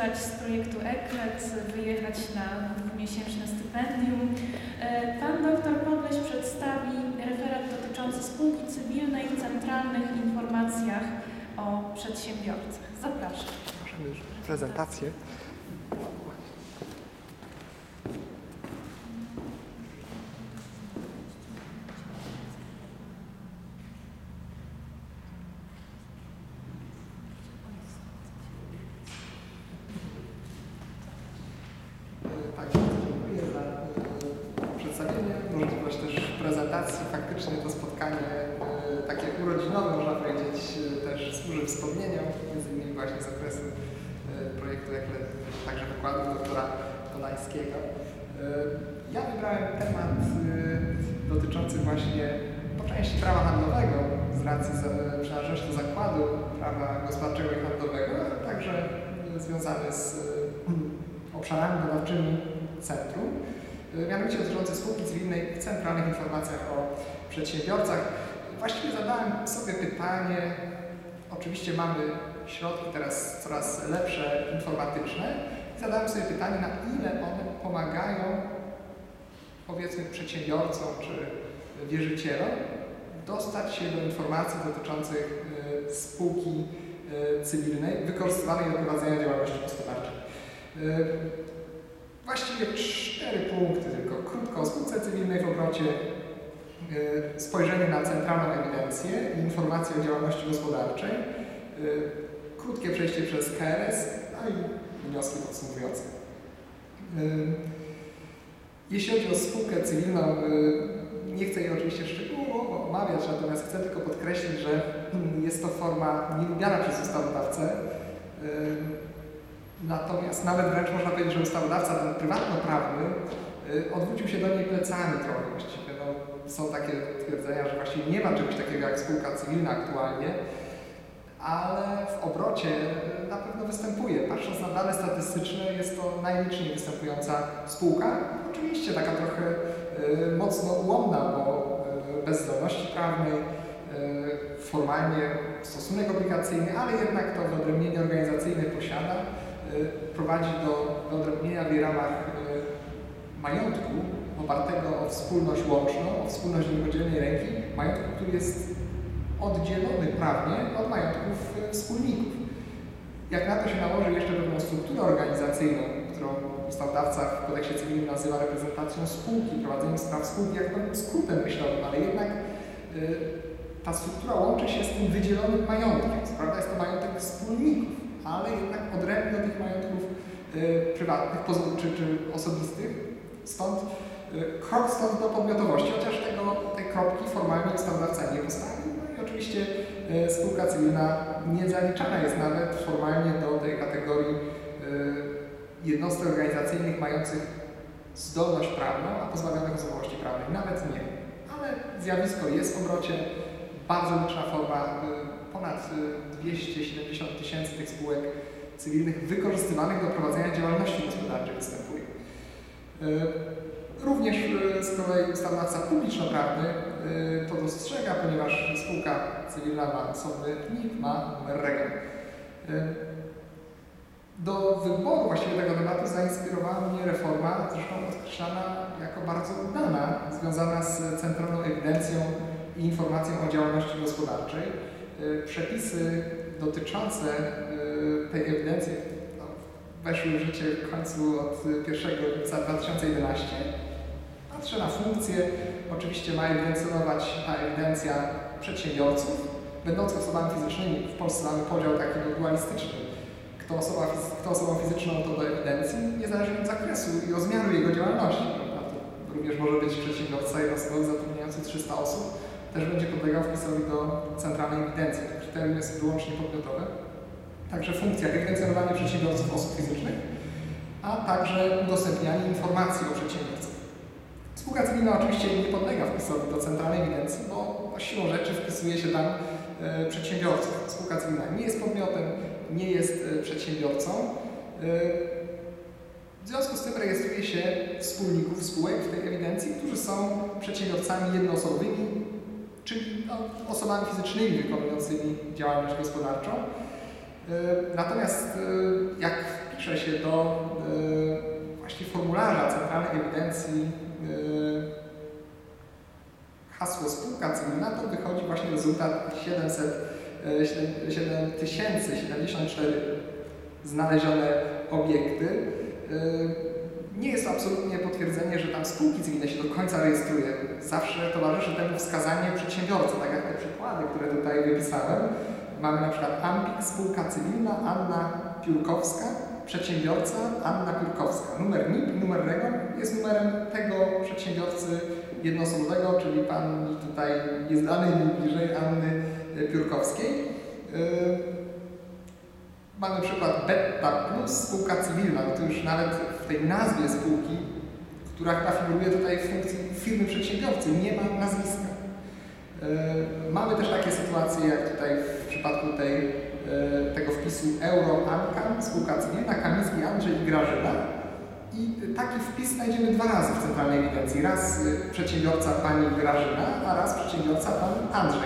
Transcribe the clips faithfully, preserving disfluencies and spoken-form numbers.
skorzystać z projektu EKLET, wyjechać na dwumiesięczne stypendium. Pan doktor Podleś przedstawi referat dotyczący spółki cywilnej w centralnych informacjach o przedsiębiorcach. Zapraszam. Możemy już prezentację. Tak, dziękuję za przedstawienie, możliwość też prezentacji. Faktycznie to spotkanie takie urodzinowe, można powiedzieć, też służy wspomnieniom, między innymi właśnie z okresu projektu EKLET, także wykładu doktora Dolańskiego. Ja wybrałem temat dotyczący właśnie po części prawa handlowego z racji przynależności do zakładu prawa gospodarczego i handlowego, a także związany z obszarami badawczymi centrum, mianowicie dotyczący spółki cywilnej w centralnych informacjach o przedsiębiorcach. Właściwie zadałem sobie pytanie, oczywiście mamy środki teraz coraz lepsze, informatyczne, i zadałem sobie pytanie, na ile one pomagają, powiedzmy, przedsiębiorcom czy wierzycielom dostać się do informacji dotyczących spółki cywilnej wykorzystywanej do prowadzenia działalności gospodarczej. Właściwie cztery punkty tylko. Krótko o spółce cywilnej w obrocie, spojrzenie na centralną ewidencję i informacje o działalności gospodarczej, krótkie przejście przez K R S, no i wnioski podsumowujące. Jeśli chodzi o spółkę cywilną, nie chcę jej oczywiście szczegółowo omawiać, natomiast chcę tylko podkreślić, że jest to forma nielubiana przez ustawodawcę. Natomiast nawet wręcz można powiedzieć, że ustawodawca ten prywatno-prawny odwrócił się do niej plecami trochę właściwie. No, są takie twierdzenia, że właściwie nie ma czegoś takiego jak spółka cywilna aktualnie, ale w obrocie na pewno występuje. Patrząc na dane statystyczne, jest to najliczniej występująca spółka. Oczywiście taka trochę y, mocno ułomna, bo y, bez zdolności prawnej, y, formalnie stosunek obligacyjny, ale jednak to wyodrębnienie organizacyjne posiada, y, prowadzi do wyodrębnienia w jej ramach y, majątku opartego o wspólność łączną, o wspólność niepodzielnej ręki, majątku, który jest oddzielony prawnie od majątków wspólników. Jak na to się nałoży jeszcze pewną strukturę organizacyjną, którą ustawodawca w kodeksie cywilnym nazywa reprezentacją spółki, prowadzeniem spraw spółki, jak pewnym skrótem myślowym, ale jednak y, ta struktura łączy się z tym wydzielonym majątkiem. Co prawda jest to majątek wspólników, ale jednak odrębny od tych majątków y, prywatnych czy, czy osobistych. Stąd y, krok stąd do podmiotowości, chociaż tego, tej kropki formalnie ustawodawca nie postawił. Oczywiście y, spółka cywilna nie zaliczana jest nawet formalnie do tej kategorii y, jednostek organizacyjnych mających zdolność prawną, a pozbawionych osobowości prawnej. Nawet nie. Ale zjawisko jest w obrocie. Bardzo liczna forma, y, ponad dwieście siedemdziesiąt tysięcy tych spółek cywilnych wykorzystywanych do prowadzenia działalności gospodarczej występuje. Y, Również z kolei ustawodawca publiczno-prawny y, to dostrzega, ponieważ spółka cywilna ma osobny N I P, ma numer REGON. Y, do wyboru właściwie tego tematu zainspirowała mnie reforma, zresztą podkreślana jako bardzo udana, związana z centralną ewidencją i informacją o działalności gospodarczej. Y, przepisy dotyczące y, tej ewidencji no, weszły w życie w końcu od pierwszego lipca dwa tysiące jedenastego. Patrzę na funkcję, oczywiście ma ewidencjonować ta ewidencja przedsiębiorców, będących osobami fizycznymi. W Polsce mamy podział taki dualistyczny. Kto, osoba, kto osobą fizyczną, to do ewidencji, niezależnie od zakresu i rozmiaru jego działalności. Prawda? To również może być przedsiębiorca jednostkowy zatrudniający trzysta osób, też będzie podlegał wpisowi do centralnej ewidencji. To kryterium jest wyłącznie podmiotowe. Także funkcja ewidencjonowania przedsiębiorców osób fizycznych, a także udostępnianie informacji o przedsiębiorcach. Spółka cywilna oczywiście nie podlega wpisowi do centralnej ewidencji, bo siłą rzeczy wpisuje się tam e, przedsiębiorców. Spółka cywilna nie jest podmiotem, nie jest e, przedsiębiorcą. E, w związku z tym rejestruje się wspólników spółek w tej ewidencji, którzy są przedsiębiorcami jednoosobowymi, czyli no, osobami fizycznymi wykonującymi działalność gospodarczą. E, natomiast e, jak wpiszę się do y, właśnie formularza Centralnej Ewidencji y, hasło spółka cywilna, to wychodzi właśnie rezultat siedem tysięcy siedemdziesiąt cztery znalezione obiekty. Nie jest to absolutnie potwierdzenie, że tam spółki cywilne się do końca rejestruje. Zawsze towarzyszy temu wskazanie przedsiębiorcy, tak jak te przykłady, które tutaj wypisałem. Mamy na przykład Ampik, spółka cywilna, Anna Piórkowska, przedsiębiorca Anna Piórkowska. Numer N I P, numer REGON jest numerem tego przedsiębiorcy jednoosobowego, czyli pan tutaj jest dany bliżej Anny Piórkowskiej. Mamy przykład Beta Plus, spółka cywilna, no to już nawet w tej nazwie spółki, która figuruje tutaj w funkcji firmy przedsiębiorcy, nie ma nazwiska. Mamy też takie sytuacje, jak tutaj w przypadku tej, tego wpisu Euro Ankam, spółka cywilna, Kamiński Andrzej i Grażyna. I taki wpis znajdziemy dwa razy w Centralnej Ewidencji. Raz przedsiębiorca pani Grażyna, a raz przedsiębiorca pan Andrzej.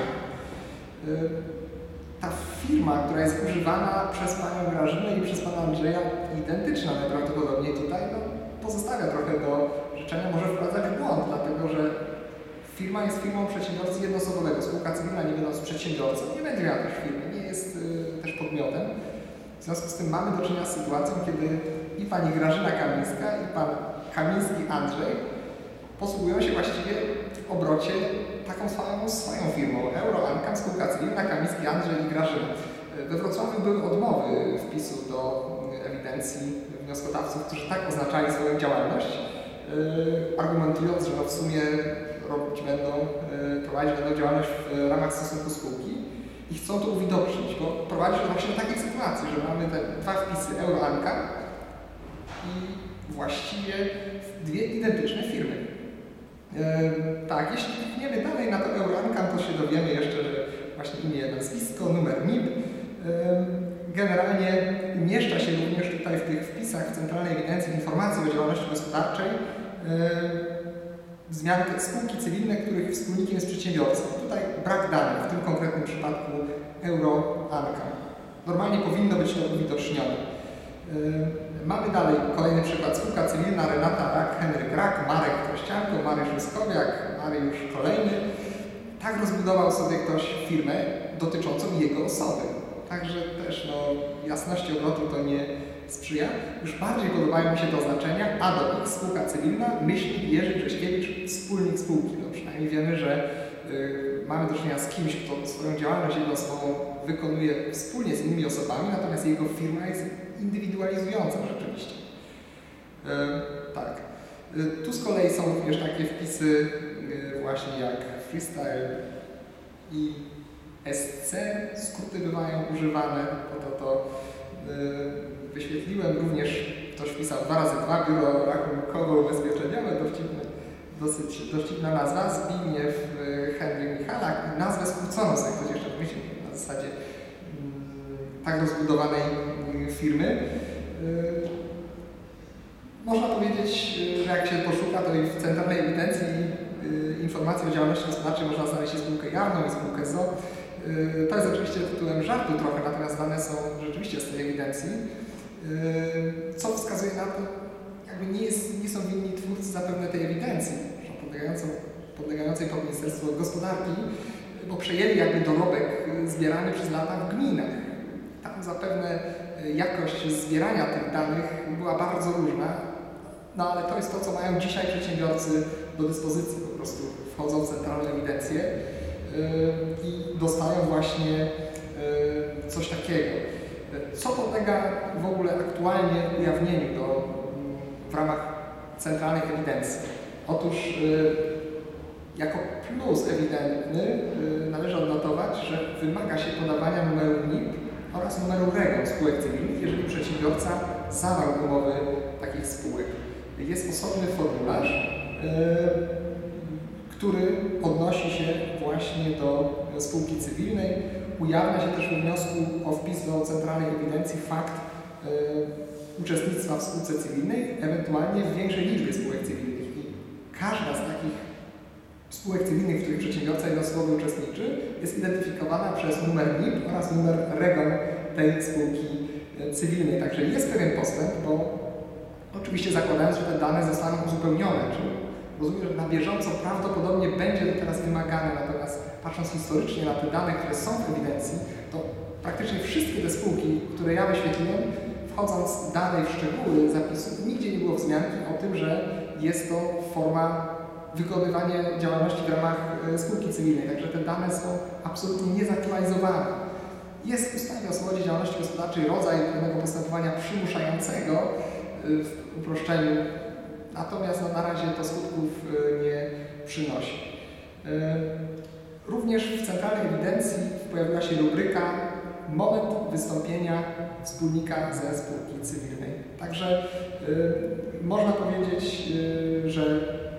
Ta firma, która jest używana przez panią Grażynę i przez pana Andrzeja, identyczna najprawdopodobniej tutaj, no, pozostawia trochę do życzenia, może wprowadzać w błąd, dlatego że firma jest firmą przedsiębiorcy jednoosobowego. Spółka cywilna, nie będąc przedsiębiorcą, nie będzie miała też firmy, nie jest y, też podmiotem. W związku z tym mamy do czynienia z sytuacją, kiedy i pani Grażyna Kamińska, i pan Kamiński Andrzej posługują się właściwie w obrocie taką swoją, swoją firmą. Euro Ankam, spółka cywilna, Kamiński Andrzej i Grażyna. We Wrocławiu były odmowy wpisu do ewidencji wnioskodawców, którzy tak oznaczali swoją działalność, argumentując, że no w sumie robić będą, prowadzić będą działalność w ramach stosunku spółki i chcą to uwidocznić, bo prowadzi to właśnie do takiej sytuacji, że mamy te dwa wpisy Euro Ankam i właściwie dwie identyczne firmy. E, tak, jeśli klikniemy dalej na to Euro Ankam, to się dowiemy jeszcze, że właśnie imię, nazwisko, numer N I P. E, generalnie umieszcza się również tutaj w tych wpisach w Centralnej Ewidencji Informacji o Działalności Gospodarczej e, wzmiankę spółki cywilne, których wspólnikiem jest przedsiębiorca. Tutaj brak danych, w tym konkretnym przypadku Euro Ankam. Normalnie powinno być to uwidocznione. Mamy dalej kolejny przykład. Spółka cywilna Renata Rak, Henryk Rak, Marek Trościanko, Mariusz Ryskowiak, Mariusz Kolejny. Tak rozbudował sobie ktoś firmę dotyczącą jego osoby. Także też no, jasności obrotu to nie sprzyja. Już bardziej podobają mi się te oznaczenia A do X, spółka cywilna, myślnik Jerzy Grześkiewicz, wspólnik spółki. No, przynajmniej wiemy, że y, mamy do czynienia z kimś, kto swoją działalność jednoosobową wykonuje wspólnie z innymi osobami, natomiast jego firma jest indywidualizująca rzeczywiście. Y, tak. Y, tu z kolei są również takie wpisy y, właśnie jak freestyle i S C, skróty bywają używane, po to to y, wyświetliłem. Również ktoś wpisał dwa razy dwa, biuro rachunkowo-ubezpieczeniowe, dowcipne, dosyć dowcipna nazwa, Zbigniew y, Henryk Michalak, nazwę skróconą sobie ktoś jeszcze wymyślił na zasadzie y, tak rozbudowanej y, firmy. Y, można powiedzieć, że jak się poszuka, to i w Centralnej Ewidencji y, Informacji o Działalności Gospodarczej można znaleźć i spółkę jawną i spółkę z o o. To jest oczywiście tytułem żartu trochę, natomiast dane są rzeczywiście z tej ewidencji, co wskazuje na to, jakby nie, jest, nie są winni twórcy zapewne tej ewidencji, podlegającej pod Ministerstwo Gospodarki, bo przejęli jakby dorobek zbierany przez lata w gminach. Tam zapewne jakość zbierania tych danych była bardzo różna, no ale to jest to, co mają dzisiaj przedsiębiorcy do dyspozycji, po prostu wchodzą w centralną ewidencję i dostają właśnie coś takiego. Co podlega w ogóle aktualnie ujawnieniu do, w ramach centralnej ewidencji? Otóż jako plus ewidentny należy odnotować, że wymaga się podawania numeru N I P oraz numeru REGON spółek cywilnych, jeżeli przedsiębiorca zawarł umowy takich spółek. Jest osobny formularz, który odnosi się właśnie do spółki cywilnej. Ujawnia się też w wniosku o wpis do Centralnej Ewidencji fakt y, uczestnictwa w spółce cywilnej, ewentualnie w większej liczbie spółek cywilnych. I każda z takich spółek cywilnych, w których przedsiębiorca jednoosobowy uczestniczy, jest identyfikowana przez numer N I P oraz numer REGON tej spółki cywilnej. Także jest pewien postęp, bo oczywiście zakładając, że te dane zostaną uzupełnione, czyli rozumiem, że na bieżąco prawdopodobnie będzie to teraz wymagane, natomiast patrząc historycznie na te dane, które są w ewidencji, to praktycznie wszystkie te spółki, które ja wyświetliłem, wchodząc dalej w szczegóły zapisów, nigdzie nie było wzmianki o tym, że jest to forma wykonywania działalności w ramach spółki cywilnej. Także te dane są absolutnie niezaktualizowane. Jest w ustawie o swobodzie działalności gospodarczej rodzaj pewnego postępowania przymuszającego w uproszczeniu, natomiast no, na razie to skutków nie przynosi. Również w centralnej ewidencji pojawiła się rubryka moment wystąpienia wspólnika ze spółki cywilnej. Także y, można powiedzieć, y, że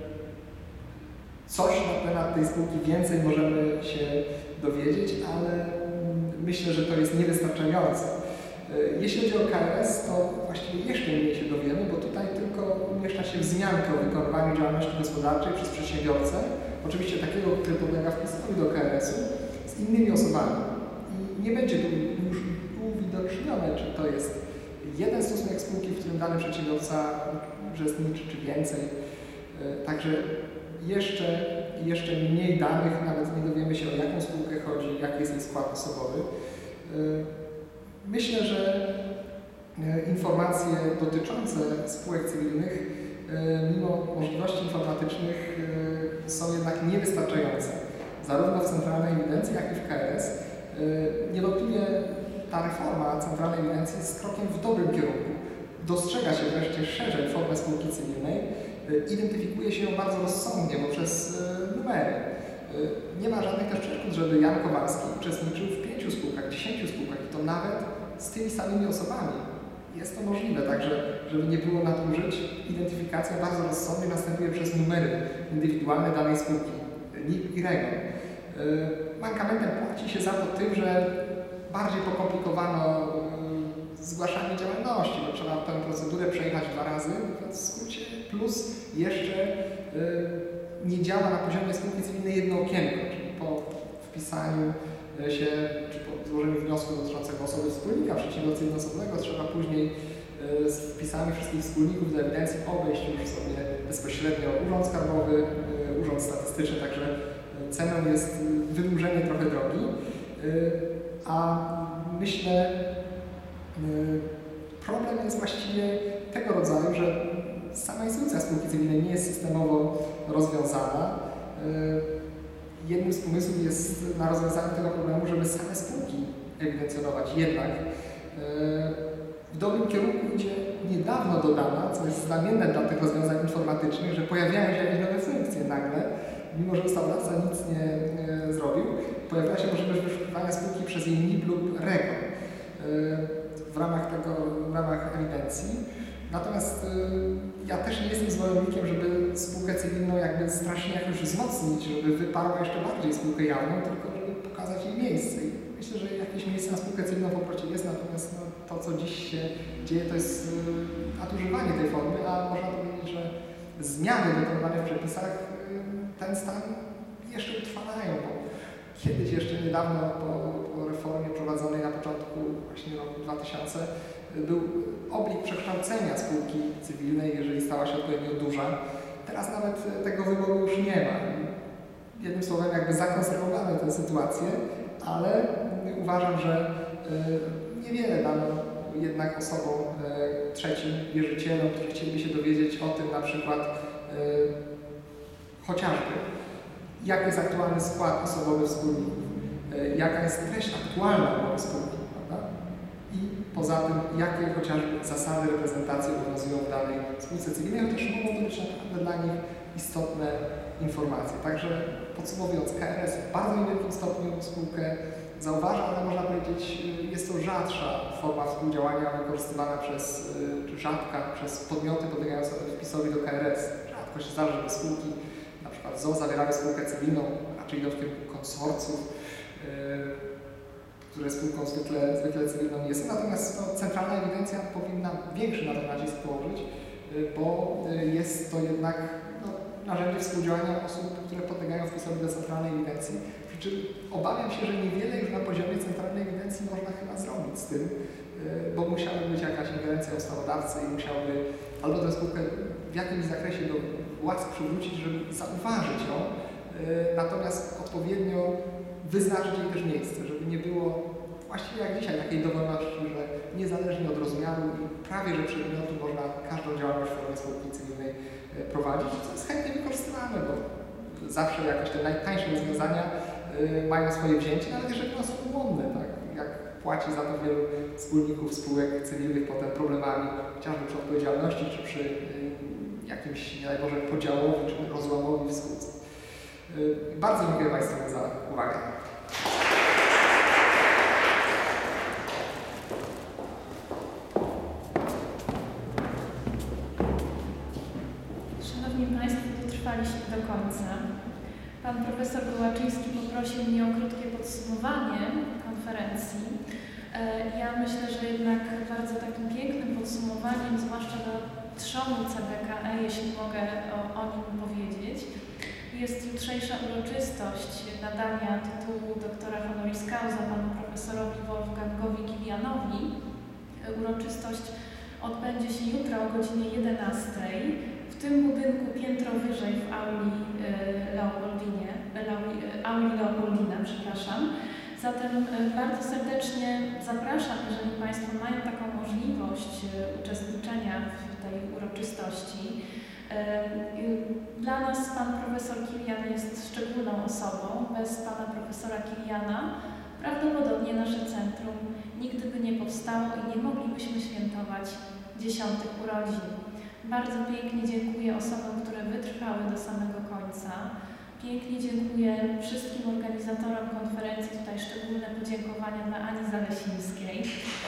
coś na temat tej spółki więcej możemy się dowiedzieć, ale myślę, że to jest niewystarczające. Y, jeśli chodzi o K R S, to właściwie jeszcze mniej się dowiemy, bo tutaj tylko umieszcza się wzmiankę o wykonywaniu działalności gospodarczej przez przedsiębiorcę, oczywiście takiego, który podlega wpisowi do K R S u, z innymi osobami. Nie będzie tu już uwidocznione, czy to jest jeden stosunek spółki, w którym dany przedsiębiorca uczestniczy, czy więcej. Także jeszcze, jeszcze mniej danych, nawet nie dowiemy się, o jaką spółkę chodzi, jaki jest jej skład osobowy. Myślę, że informacje dotyczące spółek cywilnych, mimo możliwości informatycznych, są jednak niewystarczające, zarówno w centralnej ewidencji, jak i w K R S. Niewątpliwie ta reforma centralnej ewidencji jest krokiem w dobrym kierunku. Dostrzega się wreszcie szerzej formę spółki cywilnej, identyfikuje się ją bardzo rozsądnie poprzez numery. Nie ma żadnych też przeszkód, żeby Jan Kowalski uczestniczył w pięciu spółkach, dziesięciu spółkach i to nawet z tymi samymi osobami. Jest to możliwe, także żeby nie było nadużyć, identyfikacja bardzo rozsądnie następuje przez numery indywidualne danej spółki, N I P i REGON. Mankamentem płaci się za to tym, że bardziej pokomplikowano zgłaszanie działalności, bo trzeba tę procedurę przejechać dwa razy, w skrócie, plus jeszcze nie działa na poziomie spółki cywilnej jedno okienko, czyli po wpisaniu się, czy po złożeniu wniosku dotyczącego osoby wspólnika, przedsiębiorcy jednoosobowego, trzeba później z wpisami wszystkich wspólników do ewidencji obejść już sobie bezpośrednio Urząd Skarbowy, Urząd Statystyczny, także ceną jest wydłużenie trochę drogi, a myślę, problem jest właściwie tego rodzaju, że sama instytucja spółki cywilnej nie jest systemowo rozwiązana. Jednym z pomysłów jest na rozwiązanie tego problemu, żeby same spółki ewidencjonować. Jednak w dobrym kierunku idzie niedawno dodana, co jest znamienne dla tych rozwiązań informatycznych, że pojawiają się jakieś nowe funkcje nagle, mimo że ustawodawca nic nie, nie zrobił, pojawiła się możliwość wyszukiwania spółki przez jej N I P lub REGON w ramach tego, w ramach ewidencji. Natomiast y, ja też nie jestem zwolennikiem, żeby spółkę cywilną jakby strasznie jakoś wzmocnić, żeby wyparła jeszcze bardziej spółkę jawną, tylko żeby pokazać jej miejsce. I myślę, że jakieś miejsce na spółkę cywilną w oprocie jest, natomiast no, to, co dziś się dzieje, to jest y, nadużywanie tej formy, a można powiedzieć, że zmiany dokonywane w przepisach y, ten stan jeszcze utrwalają, bo kiedyś jeszcze niedawno po, po reformie prowadzonej na początku właśnie roku dwa tysiące był oblig przekształcenia spółki cywilnej, jeżeli stała się odpowiednio duża. Teraz nawet tego wyboru już nie ma. Jednym słowem jakby zakonserwowano tę sytuację, ale uważam, że niewiele dano jednak osobom trzecim, wierzycielom, którzy chcieliby się dowiedzieć o tym na przykład chociażby jaki jest aktualny skład osobowy wspólników, jaka jest treść aktualna umowy spółki, prawda? I poza tym, jakie chociażby zasady reprezentacji obowiązują w danej spółce cywilnej, chociaż mogą to być naprawdę dla nich istotne informacje. Także podsumowując, K R S w bardzo niewielkim stopniu spółkę zauważa, ale można powiedzieć, jest to rzadsza forma współdziałania wykorzystywana przez, czy rzadka, przez podmioty podlegające wpisowi do K R S. Rzadko się zdarza, że spółki na przykład Z O zawierały spółkę cywilną, raczej idą w kierunku konsorcjów, yy, które spółką zwykle, zwykle cywilną nie są. Natomiast no, centralna ewidencja powinna większy na to nacisk położyć, yy, bo yy, jest to jednak no, narzędzie współdziałania osób, które podlegają wpisowi do centralnej ewidencji. Przy czym obawiam się, że niewiele już na poziomie centralnej ewidencji można chyba zrobić z tym, bo musiałaby być jakaś ingerencja ustawodawcy i musiałby albo tę spółkę w jakimś zakresie do łask przywrócić, żeby zauważyć ją, natomiast odpowiednio wyznaczyć jej też miejsce, żeby nie było właściwie jak dzisiaj takiej dowolności, że niezależnie od rozmiaru i prawie że przedmiotu można każdą działalność w formie spółki cywilnej prowadzić, co jest chętnie wykorzystywane, bo zawsze jakoś te najtańsze rozwiązania mają swoje wzięcie, ale też jak są ułomne, tak? Jak płaci za to wielu wspólników spółek cywilnych potem problemami, chociażby przy odpowiedzialności, czy przy jakimś, nie daj Boże, podziałowi, czy rozłamowi w spółce. Bardzo dziękuję Państwu za uwagę. Szanowni Państwo, dotrwaliśmy do końca. Pan profesor Gołaczyński poprosił mnie o krótkie podsumowanie konferencji. Ja myślę, że jednak bardzo takim pięknym podsumowaniem, zwłaszcza do trzonu C B K E, jeśli mogę o, o nim powiedzieć, jest jutrzejsza uroczystość nadania tytułu doktora honoris causa panu profesorowi Wolfgangowi Kilianowi. Uroczystość odbędzie się jutro o godzinie jedenastej w tym budynku piętro wyżej w auli Leopoldinie, auli Leopoldina, przepraszam. Zatem bardzo serdecznie zapraszam, jeżeli Państwo mają taką możliwość uczestniczenia w tej uroczystości. Dla nas pan profesor Kilian jest szczególną osobą. Bez pana profesora Kiliana prawdopodobnie nasze centrum nigdy by nie powstało i nie moglibyśmy świętować dziesiątych urodzin. Bardzo pięknie dziękuję osobom, które wytrwały do samego końca. Pięknie dziękuję wszystkim organizatorom konferencji, tutaj szczególne podziękowania dla Ani Zalesińskiej.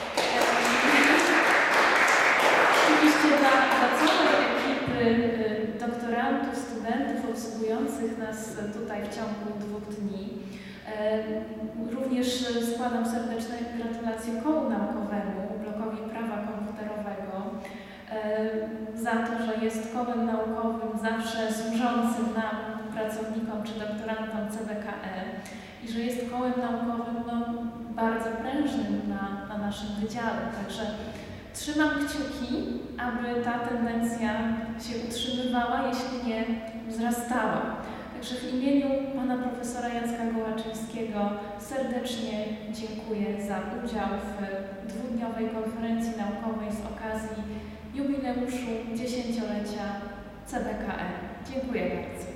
Oczywiście dla, dla całej ekipy doktorantów, studentów obsługujących nas tutaj w ciągu dwóch dni. Również składam serdeczne gratulacje kołu naukowemu, blokowi prawa komputerowego, za to, że jest kołem naukowym zawsze służącym nam, pracownikom czy doktorantom C B K E i że jest kołem naukowym no, bardzo prężnym na, na naszym wydziale. Także trzymam kciuki, aby ta tendencja się utrzymywała, jeśli nie wzrastała. Także w imieniu pana profesora Jacka Gołaczyńskiego serdecznie dziękuję za udział w dwudniowej konferencji naukowej z okazji jubileuszu dziesięciolecia C B K E. Dziękuję bardzo.